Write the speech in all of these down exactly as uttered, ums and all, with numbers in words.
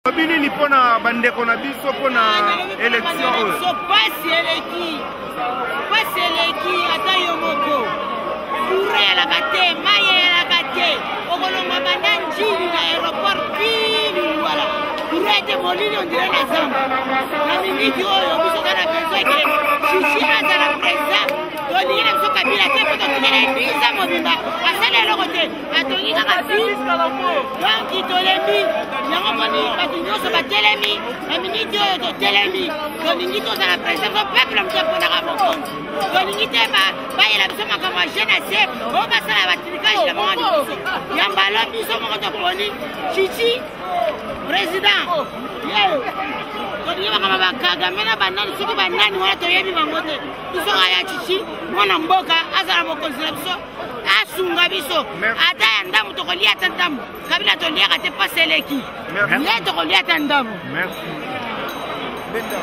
Bini ni pona bandeko na biso pona élection oyo. So pasi eleki. Pasi eleki ata yo moko. Pure la kate, maye la kate. Okolonga banda njini na aéroport pili voilà. Pure ete molini on dirait la zamba. Na miniki oyo biso kana besoin que chichi aza la président. Doni ile biso kabila te poto tukele ndiza mobimba. Asale lokote. Atongi kaka fils. Donc itolembi. Yango koni batu nyonso batelemi. Na miniki oyo to telemi. Tolingi toza la président so peuple mto pona ka mokonzi. Tolingi te ba bayela biso makambo ya jeunesse. O basala batrikage na mwana biso. Yamba lo biso moko to poni. Chichi président. Yo. Tolingi makambo bakaga mena banani soki banani wana toyebi bango te. Biso ya chichi mwana mboka azala mokonzi na biso. Asunga biso. Ata ya ndamu tokolia ata ndamu. Kabila toliaka te pase eleki. Ye tokolia ata ndamu. Merci. Benda.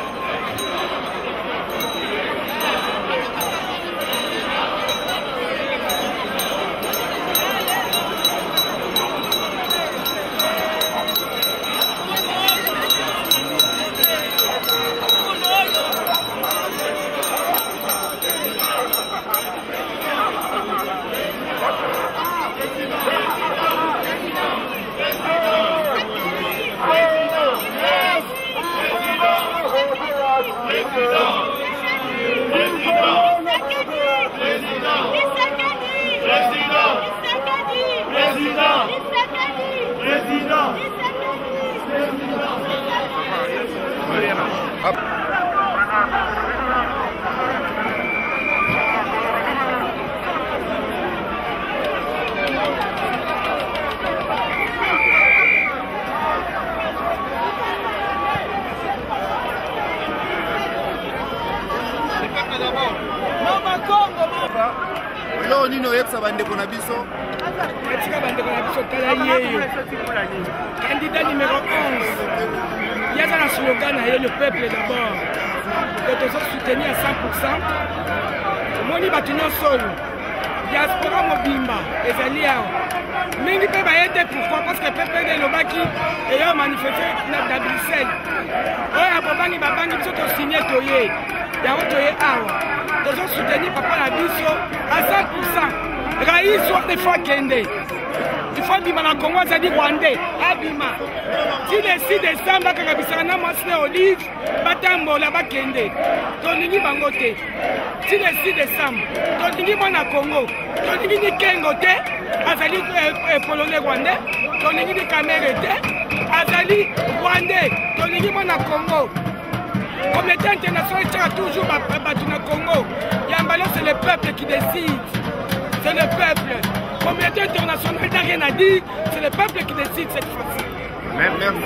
Lo nino yepsa bandeko na biso. Katika bandeko na biso tala yeyo. Candidat numéro onze. Il y a un slogan à le peuple d'abord. Que tu sois soutenu à cent pour cent. Moni batino solo. Diaspora mobimba ezali awa. Mingi pe bayete pourquoi parce que peuple de Lobaki et yo manifester na Bruxelles. Oya babangi babangi biso to signer toye. Ya toye awa. Nous soutenu papa la biso à cent pour cent. Raïs soit des fois Kende. Il faut dire que Congo ça dit Rwandais. Abima. Si le six décembre, quand on a massé olive, batambo là-bas Kende. Toningi bangote. Si le six décembre, toningi mona Congo. Toningi ni Kengote. Azali polonais Rwandais. Toningi ni Camerounais. Azali Rwandais. Toningi mona Congo. Communauté internationale sera toujours battu dans le Congo. Yambalo, c'est le peuple qui décide. C'est le peuple. Communauté internationale n'a rien à dire. C'est le peuple qui décide cette fois-ci. Merci.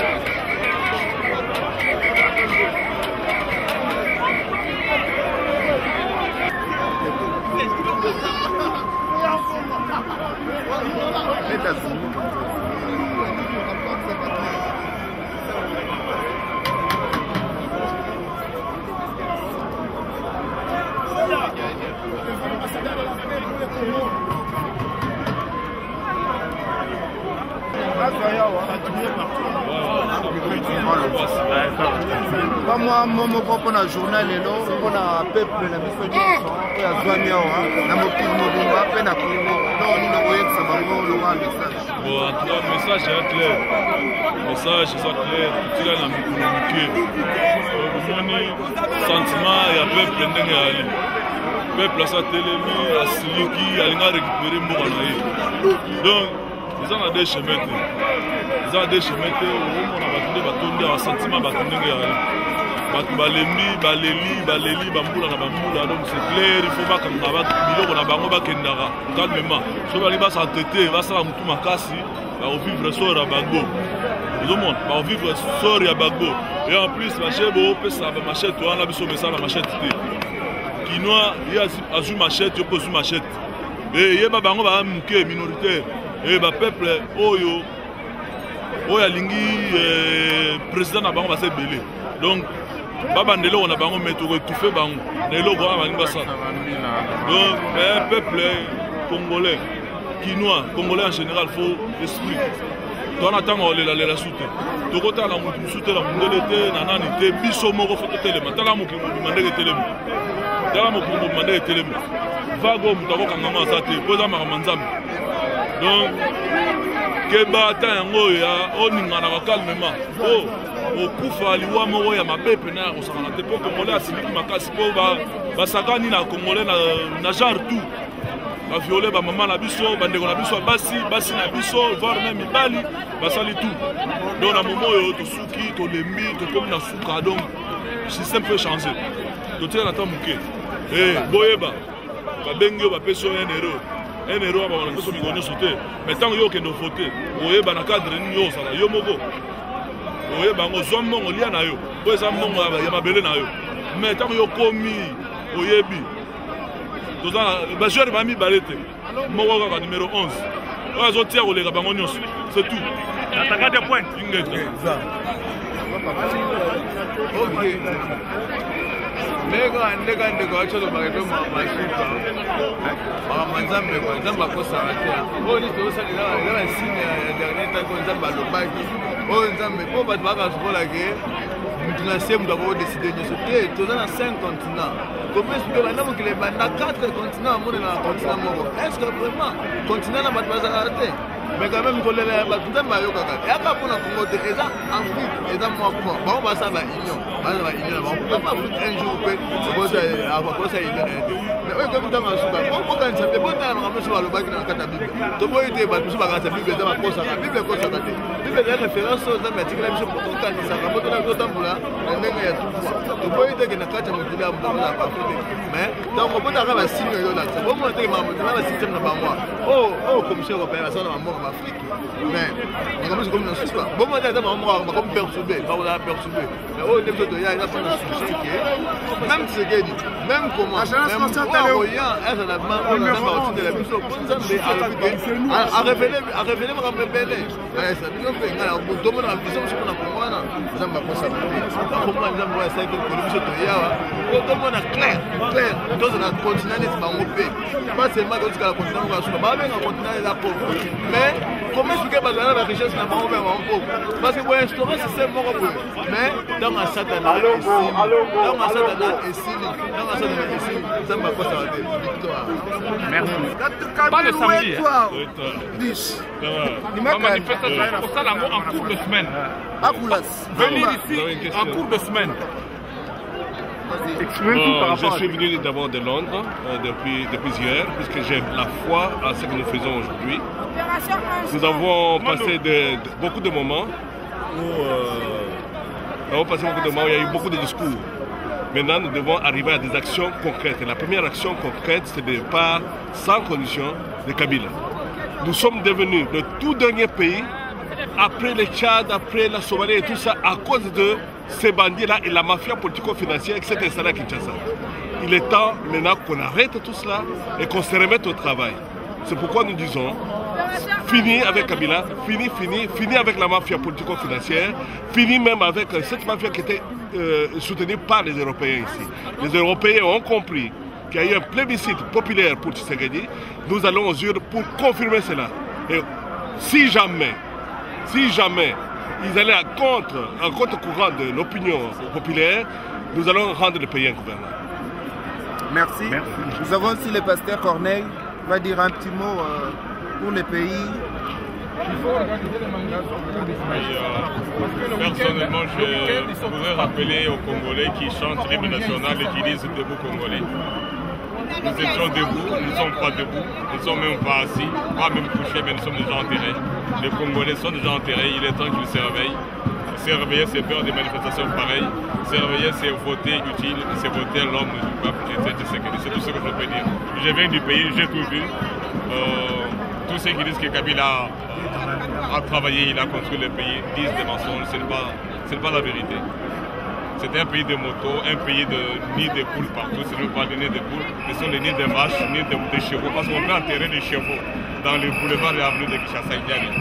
Moi, mon propre journal et l'eau, on a peuple la mission de la Zouamia, la mopile mobile, peine à Congo, non, nous n'avons pas le message. Bon, en tout cas, le message est clair. Le message est clair. Tu as le sentiment et le peuple n'est pas allé. Le peuple a sa télémie, a Siliki, a récupéré Mouranaï. Donc, ils ont des chemins. Ils ont des chemins. On a un sentiment de balembi baleli baleli bambula na bambula donc c'est clair il faut pas que biloko na bango bakendaka calmement so bali basa tete basala mutu makasi ba vivre sort ya bango tout le monde ba vivre sort ya bango et en plus machebo pesa ba machette wana biso mesala machette te kinoa ya azu machette yo posu machette et yeba bango ba muke minoritaire et ba peuple oyo oya lingi président na bango ba se belé donc Baba Ndelo on a bango mettre étouffé bango Ndelo quoi balinga ça donc le peuple congolais quinois congolais en général faut esprit toana ntango olelalela su te tokotala motu mosu te na mondele te na nani te biso moko fo totelema tala mokili mobima ndenge etelemi tala mokili mobima ndenge etelemi vague oyo moto akokangama aza te po eza makambo nzambe donc keba ata yango ya oninganaka calmema o okufa liwa moko ya mabe pene ya kosakana te mpo congolais asiliki makasi mpo basakani na congolais na genre tout baviole bamama na biso bandeko na biso basi basi na biso voire même mibali basali tout donc na momo oyo tosuki tolembi tokomi na suka donc système peut changer totika na temps moke boyeba babengi oyo bapesi oyo un héros un héros abakona biso mikolo nyonso te mais ntango yo okende ofote oyeba na cadre nini yo osala yo moko oyeba yango zwa mbongo lia na yo po eza mbongo ya mabele na yo mais ntango yo komi oyebi bajoueur bamibale te moko kaka numéro onze oyo azotia koleka bango nyonso c'est tout attaquant de pointe ingete ndeka ndeka ndeka wacholo baketo masuka makambo nzambe kwa nzambe akosaka te oyo nisi tozosalela eza na signe ya dernier temps ko nzambe alobaki oyo nzambe mpo bato bakasokolake mutu na se mutu akodeside nyonso te toza na cinq continent komesike banda mokili ebanda quatre continent amonela na continent moko est ce que vraiment continent na bato bazalaka te mais quand même kolela bato nzambe ayokaka yaka mpona kongo te eza afrique eza mwa point bango basala baunion baza baunion na bango papa afrique un jour mpe akosa union na ye te mais oyo kokutanga suka bokanisa mpe botala makambo nyonso balobaki na kati ya bible toboyi te bato mosusu bakanisa bible eza bakosaka bible ekosaka te bible eza référence oyo nzambe atikela biso mpo tokanisaka mpo tona totambola na ndenge ya tufa toboyi teke na kati ya mokili ya motambola ya bato te mais ntango botaka basigne ezolakisa bomona teke makambo tena basystème na bango oyo commission européenne basala na bamboka baafrike mais makambo nyonso komi na suka bomona teke eza bamboka bakomi perturbe bakozala perturbe mais oyo nde biso toya eza mpona sujet ke même tshisekedi même comment oya ezala nzambe akotindela biso po nzambe alobi te arevele makambo ebele esa bino mpe ngai tomonaka biso mosu mpona kongo wana nzambe akosaka te akomona nzambe oyo asalaki kolo biso toyawa po tomona clair clair tozala continent neti bango mpe pas seulement totikala continent moko ya suka babenga continent eza pauvre mais comment expliquer bazala na richesse na bango mpe bango pauvre parce que boinstaure système moko boye mais ntango ya satana esili ntango ya satana esili ntango ya satana esili nzambe akosaka te victoire. Merci. Pas le samedi. La manifestation pour ça en cours de semaine. Venir ici en cours de semaine. Bon, je suis venu d'abord de Londres euh, depuis, depuis hier, puisque j'ai la foi à ce que nous faisons aujourd'hui. Nous avons passé de, de, beaucoup de moments où euh, nous avons passé beaucoup de moments où il y a eu beaucoup de discours. Maintenant, nous devons arriver à des actions concrètes. Et la première action concrète, c'est de départ sans condition de Kabila. Nous sommes devenus le tout dernier pays, après le Tchad, après la Somalie et tout ça, à cause de ces bandits-là et la mafia politico-financière qui s'est installée à Kinshasa. Il est temps maintenant qu'on arrête tout cela et qu'on se remette au travail. C'est pourquoi nous disons, fini avec Kabila, fini, fini, fini avec la mafia politico-financière, fini même avec cette mafia qui était euh, soutenue par les Européens ici. Les Européens ont compris qu'il y a eu un plébiscite populaire pour Tshisekedi. Nous allons aux urnes pour confirmer cela. Et si jamais, si jamais ils allaient à contre, en contre-courant de l'opinion populaire, nous allons rendre le pays ingouvernable. Merci. Merci. Nous avons aussi le pasteur Corneille qui va dire un petit mot euh, pour le pays. Il faut organiser les manifestations. Personnellement, je voudrais rappeler aux Congolais qui chantent l'hymne national et qui disent debout Congolais. Nous étions debout, nous ne sommes pas debout, nous ne sommes même pas assis, pas même couchés, mais nous sommes déjà enterrés. Les Congolais sont déjà enterrés, il est temps qu'ils se réveillent. Se réveiller, c'est faire des manifestations pareilles. Se réveiller, c'est voter utile, c'est voter l'homme du peuple. C'est tout ce que je peux dire. Je viens du pays, j'ai tout vu. Euh, tous ceux qui disent que Kabila a travaillé, il a construit le pays, disent des mensonges, ce n'est pas, ce n'est pas la vérité. C'est un pays de motos, un pays de nids de poules partout. Ce n'est pas des nids de poules, ce sont les nids de vaches, nids de, de chevaux. Parce qu'on peut enterrer des chevaux dans les boulevards et avenues de Kinshasa.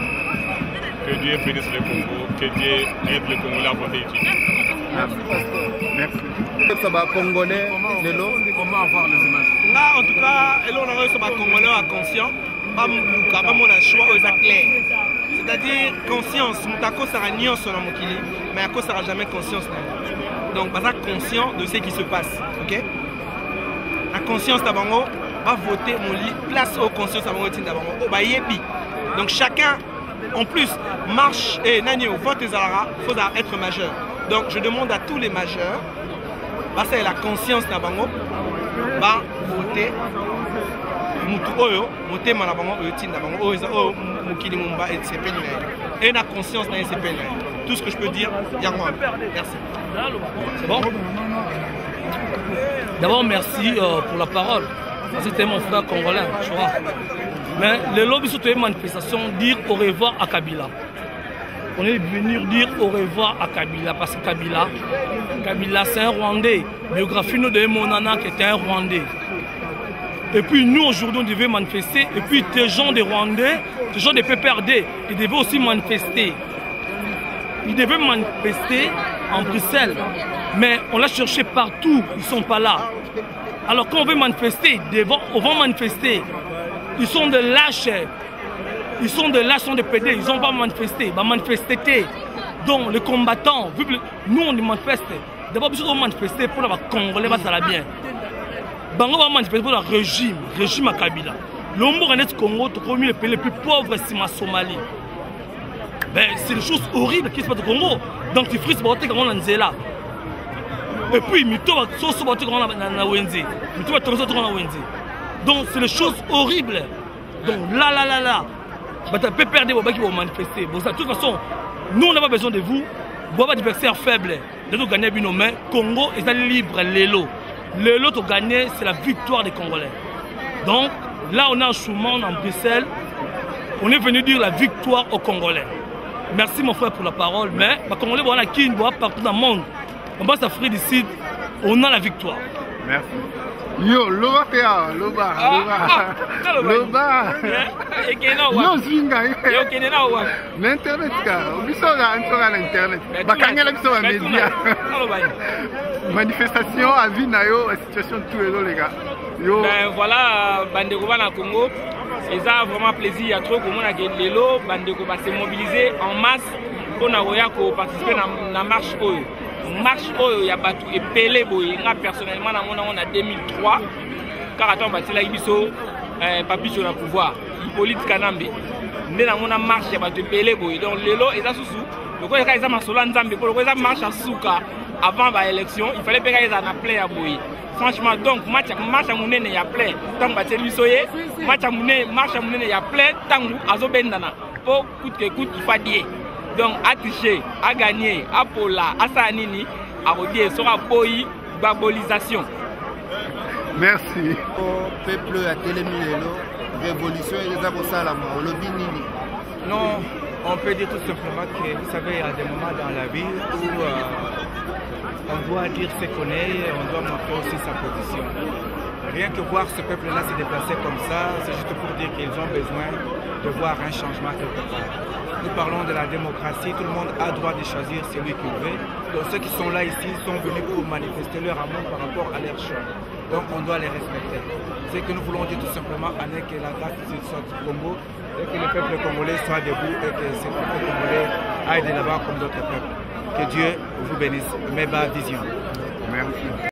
Que Dieu bénisse le Congo, que Dieu aide le Congolais à voter utile. Merci, pasteur. Merci. Ça va, Congolais, comment avoir les images? Là, en tout cas, on a reçu les Congolais conscients. Pas mon choix, c'est clair. C'est-à-dire conscience. Moutako sera nion sur la mokili, mais Ako sera jamais conscience. Donc, baza conscient de ce qui se passe. Ok? La conscience d'Abango va voter mon place aux consciences d'Abango d'Abango. Oh, bah yepi. Donc chacun, en plus, marche et nani au vote des Alara, il faut être majeur. Donc je demande à tous les majeurs, parce que la conscience d'Abango, va voter. Mutu oyo, voter malabango oyotin d'Abango, oyo oyo mukili mumba et c'est peine. Et la conscience n'a c'est peine. Tout ce que je peux dire, Yagouan. Merci. C'est bon? D'abord, merci euh, pour la parole. C'était mon frère congolais, tu vois. Mais le lobby surtout une manifestation, dire au revoir à Kabila. On est venu dire au revoir à Kabila parce que Kabila, Kabila c'est un Rwandais. Biographie nous de Monana qui était un Rwandais. Et puis nous aujourd'hui on devait manifester. Et puis des gens des Rwandais, des gens des P P R D, ils devaient aussi manifester. Ils devaient manifester en Bruxelles. Mais on l'a cherché partout, ils ne sont pas là. Alors quand on veut manifester, on va manifester. Ils sont de lâches. Ils sont de lâches, ils sont de pédés. Ils n'ont pas manifesté. Ils vont manifester. Donc les combattants, vu que nous on manifeste, d'abord ils vont manifester pour les Congolais, ça va bien. Bango va manifester pour le régime, régime à Kabila. L'homme du Congo, c'est le pays le plus pauvre, c'est ma Somalie. Ben, c'est des choses horribles qui se passent au Congo. Donc tu frises pour qu'on en est là. Et puis, mito va sauce pour qu'on en Wenzi. Mito va tomber sur qu'on Wenzi. Donc c'est des choses horribles. Donc là, là, là, là. Bah, tu peux perdre vos qui vont manifester. Bon, de toute façon, nous on n'a pas besoin de vous. Vous avez des adversaires faibles. De nous gagner nos mains. Congo est libre, l'élo. L'élo de gagner, c'est la victoire des Congolais. Donc là, on est en Chouman, en Bruxelles. On est venu dire la victoire aux Congolais. Merci mon frère pour la parole. Mais les Congolais, on a qui partout dans le monde. On passe à Afrique du Sud, on a la victoire. Merci. Yo, loba pea, loba, loba, loba. Yo zinga. Yo kenena wa. L'internet ka, bisoga ansoga l'internet. Bakangela bisoga media. Manifestation à vie na yo, la situation de tous les gars. Yo. Ben voilà, bandeko bana Congo. Et ça vraiment plaisir, il y a trop comme on a gagné l'élo, bandeko va se mobiliser en masse pour na participer dans la marche oyo. Marche oyo ya batu et pelé boy nga personnellement na mona on a deux mille trois car attends batila ibiso euh papi sur le pouvoir Hippolyte Kanambe né na mona marche ya batu pelé boy donc lelo eza susu loko eza eza masola nzambe pour loko eza marche à souka avant ba élection il fallait péga eza na plein ya boy franchement donc match match à munene ya plein tant bateli bisoye match à munene marche à munene ya plein tangu azobendana po coûte que coûte il faut dire. Donc, à tricher, à gagner, à pola, à sanini, à rodier, sera boyi, babolisation. Merci. Au peuple à Télémilélo, révolution et les abosalama, au lobby nini. Non, on peut dire tout simplement que vous savez, il y a des moments dans la vie où euh, on doit dire ce qu'on est, on doit montrer aussi sa position. Rien que voir ce peuple-là se déplacer comme ça, c'est juste pour dire qu'ils ont besoin de voir un changement quelque part. Nous parlons de la démocratie, tout le monde a droit de choisir celui qu'il veut. Donc ceux qui sont là ici sont venus pour manifester leur amour par rapport à leur choix. Donc on doit les respecter. Ce que nous voulons dire tout simplement, est que la date soit du Congo et que le peuple congolais soit debout et que ce peuple congolais aille de là-bas comme d'autres peuples. Que Dieu vous bénisse. Meba Vision.